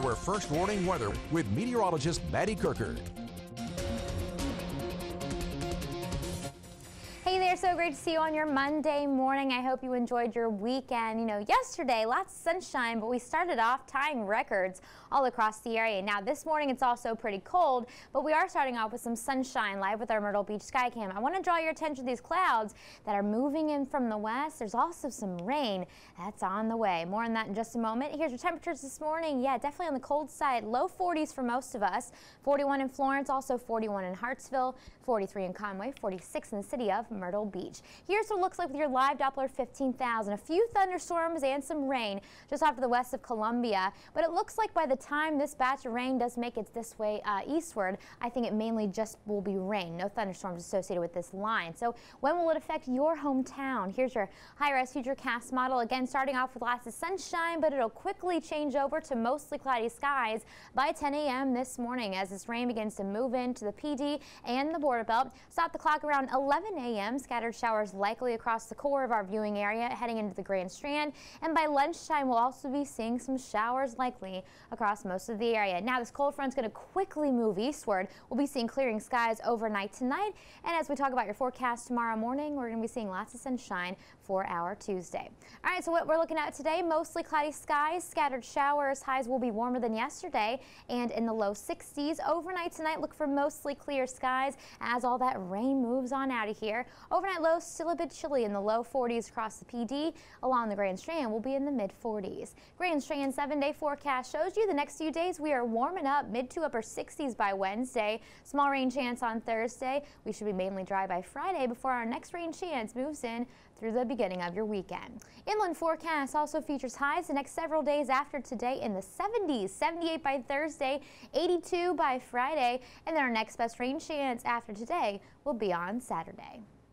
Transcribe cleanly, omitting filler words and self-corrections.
your first warning weather with meteorologist Maddie Kirker. Hey there, so great to see you on your Monday morning. I hope you enjoyed your weekend. You know, yesterday, lots of sunshine, but we started off tying records all across the area. Now, this morning, it's also pretty cold, but we are starting off with some sunshine live with our Myrtle Beach Skycam. I want to draw your attention to these clouds that are moving in from the west. There's also some rain that's on the way. More on that in just a moment. Here's your temperatures this morning. Yeah, definitely on the cold side. Low 40s for most of us. 41 in Florence, also 41 in Hartsville, 43 in Conway, 46 in the city of Myrtle Beach. Here's what it looks like with your live Doppler 15,000. A few thunderstorms and some rain just off to the west of Columbia, but it looks like by the time this batch of rain does make it this way eastward, I think it mainly just will be rain. No thunderstorms associated with this line. So when will it affect your hometown? Here's your high-res futurecast model. Again, starting off with lots of sunshine, but it'll quickly change over to mostly cloudy skies by 10 a.m. this morning as this rain begins to move into the PD and the border belt. Stop the clock around 11 a.m. Scattered showers likely across the core of our viewing area heading into the Grand Strand, and by lunchtime we'll also be seeing some showers likely across most of the area. Now this cold front's going to quickly move eastward. We'll be seeing clearing skies overnight tonight, and as we talk about your forecast tomorrow morning, we're going to be seeing lots of sunshine for our Tuesday. All right, so what we're looking at today, mostly cloudy skies, scattered showers. Highs will be warmer than yesterday and in the low 60s. Overnight tonight, look for mostly clear skies as all that rain moves on out of here. Overnight lows still a bit chilly in the low 40s across the PD. Along the Grand Strand will be in the mid 40s. Grand Strand 7-day forecast shows you the next few days we are warming up, mid to upper 60s by Wednesday. Small rain chance on Thursday. We should be mainly dry by Friday before our next rain chance moves in through the beginning of your weekend. Inland forecast also features highs the next several days after today in the 70s, 78 by Thursday, 82 by Friday, and then our next best rain chance after today will be on Saturday.